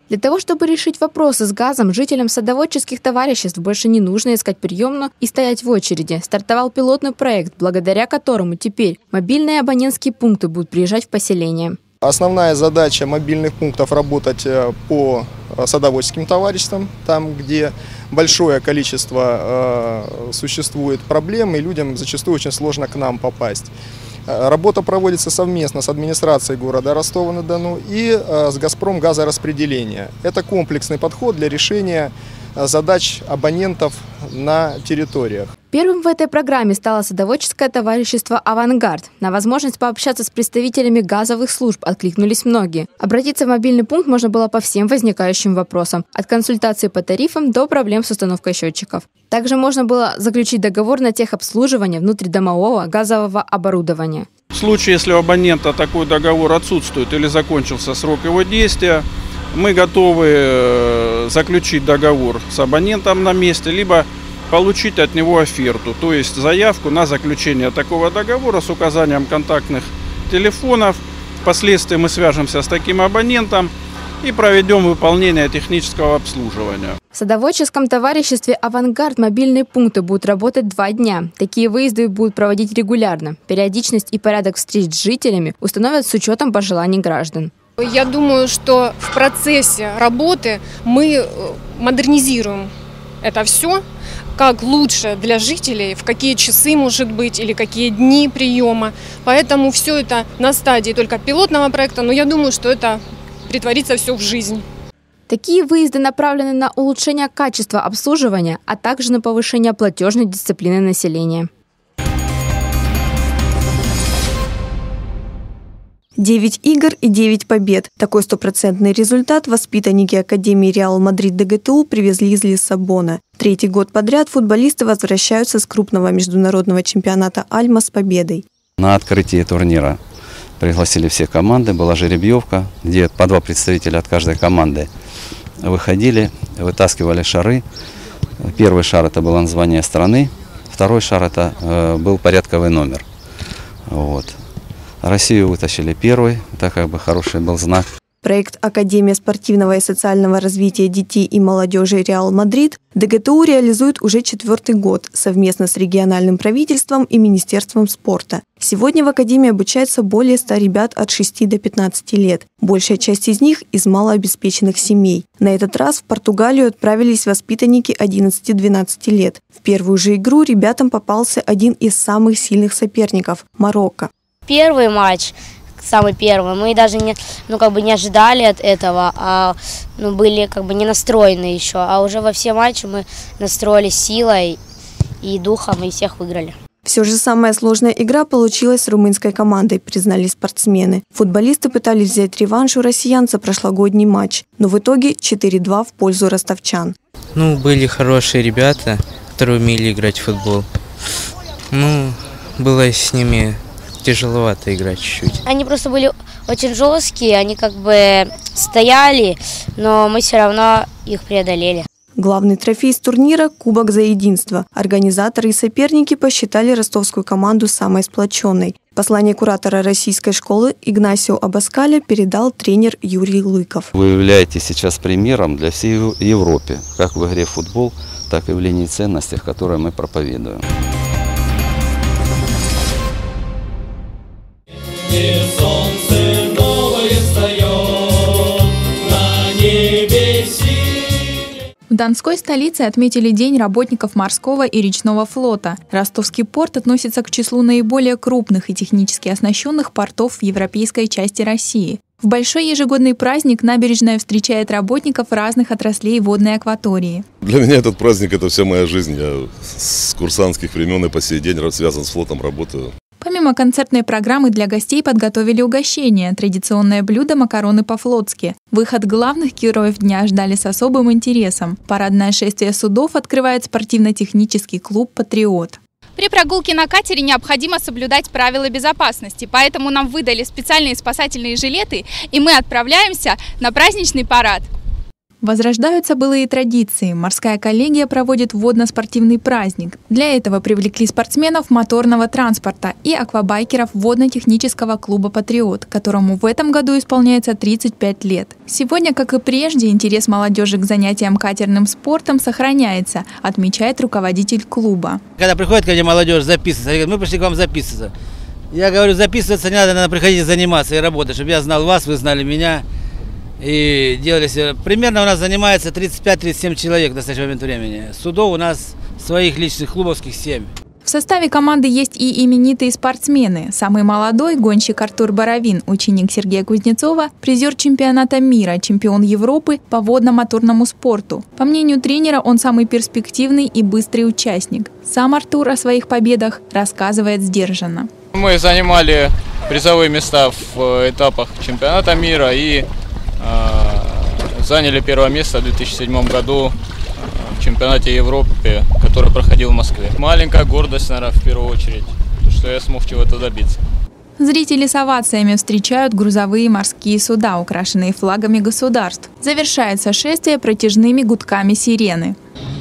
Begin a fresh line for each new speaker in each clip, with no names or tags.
Для того, чтобы решить вопросы с газом, жителям садоводческих товариществ больше не нужно искать приемную и стоять в очереди. Стартовал пилотный проект, благодаря которому теперь мобильные абонентские пункты будут приезжать в поселение.
Основная задача мобильных пунктов – работать по садоводческим товариществам, там, где большое количество существует проблем, и людям зачастую очень сложно к нам попасть. Работа проводится совместно с администрацией города Ростова-на-Дону и с «Газпром» газораспределения. Это комплексный подход для решения задач абонентов на территориях.
Первым в этой программе стало садоводческое товарищество «Авангард». На возможность пообщаться с представителями газовых служб откликнулись многие. Обратиться в мобильный пункт можно было по всем возникающим вопросам, от консультации по тарифам до проблем с установкой счетчиков. Также можно было заключить договор на техобслуживание внутридомового газового оборудования.
В случае, если у абонента такой договор отсутствует или закончился срок его действия, мы готовы заключить договор с абонентом на месте, либо получить от него оферту, то есть заявку на заключение такого договора с указанием контактных телефонов. Впоследствии мы свяжемся с таким абонентом и проведем выполнение технического обслуживания.
В садоводческом товариществе «Авангард» мобильные пункты будут работать 2 дня. Такие выезды будут проводить регулярно. Периодичность и порядок встреч с жителями установят с учетом пожеланий граждан.
Я думаю, что в процессе работы мы модернизируем это все, как лучше для жителей, в какие часы, может быть, или какие дни приема. Поэтому все это на стадии только пилотного проекта, но я думаю, что это претворится все в жизнь.
Такие выезды направлены на улучшение качества обслуживания, а также на повышение платежной дисциплины населения.
9 игр и 9 побед. Такой стопроцентный результат воспитанники Академии Реал Мадрид ДГТУ привезли из Лиссабона. 3-й год подряд футболисты возвращаются с крупного международного чемпионата Альма с победой.
На открытии турнира пригласили все команды, была жеребьевка, где по 2 представителя от каждой команды выходили, вытаскивали шары. Первый шар – это было название страны, второй шар – это был порядковый номер. Вот. Россию вытащили первый, это как бы хороший был знак.
Проект «Академия спортивного и социального развития детей и молодежи Реал Мадрид» ДГТУ реализует уже 4-й год совместно с региональным правительством и Министерством спорта. Сегодня в Академии обучается более 100 ребят от 6 до 15 лет. Большая часть из них из малообеспеченных семей. На этот раз в Португалию отправились воспитанники 11-12 лет. В первую же игру ребятам попался один из самых сильных соперников – Марокко.
Первый матч, самый первый, мы даже не ожидали от этого, были не настроены еще. А уже во все матчи мы настроились силой и духом и всех выиграли.
Все же самая сложная игра получилась с румынской командой, признали спортсмены. Футболисты пытались взять реванш у россиян за прошлогодний матч, но в итоге 4-2 в пользу ростовчан.
Были хорошие ребята, которые умели играть в футбол. Было с ними тяжеловато играть чуть-чуть.
Они просто были очень жесткие, они стояли, но мы все равно их преодолели.
Главный трофей с турнира – Кубок за единство. Организаторы и соперники посчитали ростовскую команду самой сплоченной. Послание куратора российской школы Игнасио Абаскаля передал тренер Юрий Лыков.
Вы являетесь сейчас примером для всей Европы, как в игре в футбол, так и в линии ценностей, которые мы проповедуем.
В Донской столице отметили День работников морского и речного флота. Ростовский порт относится к числу наиболее крупных и технически оснащенных портов в европейской части России. В большой ежегодный праздник набережная встречает работников разных отраслей водной акватории.
Для меня этот праздник – это вся моя жизнь. Я с курсантских времен и по сей день связан с флотом, работаю.
Помимо концертной программы для гостей подготовили угощение, традиционное блюдо макароны по-флотски. Выход главных героев дня ждали с особым интересом. Парадное шествие судов открывает спортивно-технический клуб «Патриот».
При прогулке на катере необходимо соблюдать правила безопасности, поэтому нам выдали специальные спасательные жилеты, и мы отправляемся на праздничный парад.
Возрождаются былые традиции. Морская коллегия проводит водно-спортивный праздник. Для этого привлекли спортсменов моторного транспорта и аквабайкеров водно-технического клуба «Патриот», которому в этом году исполняется 35 лет. Сегодня, как и прежде, интерес молодежи к занятиям катерным спортом сохраняется, отмечает руководитель клуба.
Когда приходит ко мне молодежь записываться, они говорят: мы пришли к вам записываться. Я говорю: записываться не надо приходить заниматься и работать, чтобы я знал вас, вы знали меня. И делали, примерно у нас занимается 35-37 человек в настоящий момент времени. Судов у нас своих личных клубовских 7.
В составе команды есть и именитые спортсмены. Самый молодой – гонщик Артур Боровин, ученик Сергея Кузнецова, призер чемпионата мира, чемпион Европы по водно-моторному спорту. По мнению тренера, он самый перспективный и быстрый участник. Сам Артур о своих победах рассказывает сдержанно.
Мы занимали призовые места в этапах чемпионата мира и заняли первое место в 2007 году в чемпионате Европы, который проходил в Москве. Маленькая гордость, наверное, в первую очередь, что я смог чего-то добиться.
Зрители с овациями встречают грузовые морские суда, украшенные флагами государств. Завершается шествие протяжными гудками сирены.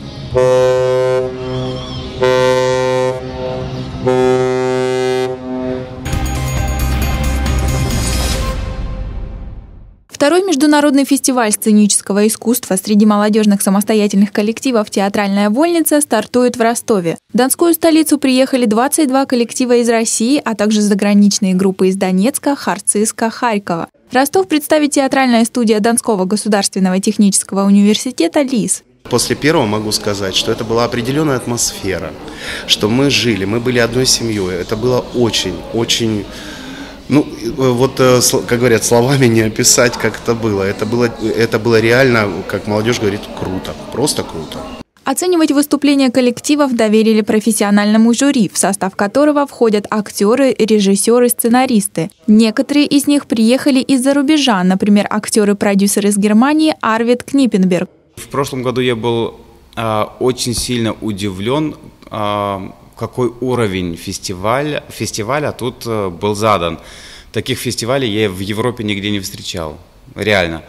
Второй международный фестиваль сценического искусства среди молодежных самостоятельных коллективов «Театральная вольница» стартует в Ростове. В Донскую столицу приехали 22 коллектива из России, а также заграничные группы из Донецка, Харциска, Харькова. Ростов представит театральная студия Донского государственного технического университета «ЛИС».
После первого могу сказать, что это была определенная атмосфера, что мы жили, мы были одной семьей. Это было очень... Ну, вот, как говорят, словами не описать, как это было. Это было реально, как молодежь говорит, круто, просто круто.
Оценивать выступления коллективов доверили профессиональному жюри, в состав которого входят актеры, режиссеры, сценаристы. Некоторые из них приехали из-за рубежа, например, актер и продюсер из Германии Арвид Книппенберг.
В прошлом году я был очень сильно удивлен, какой уровень фестиваля тут был задан. Таких фестивалей я в Европе нигде не встречал, реально.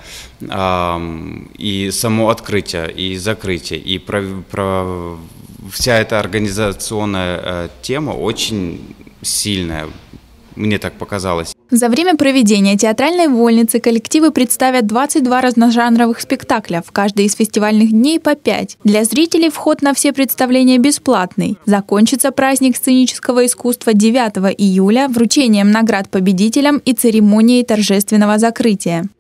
И само открытие, и закрытие, и вся эта организационная тема очень сильная, мне так показалось.
За время проведения театральной вольницы коллективы представят 22 разножанровых спектакля, в каждый из фестивальных дней по 5. Для зрителей вход на все представления бесплатный. Закончится праздник сценического искусства 9 июля вручением наград победителям и церемонией торжественного закрытия.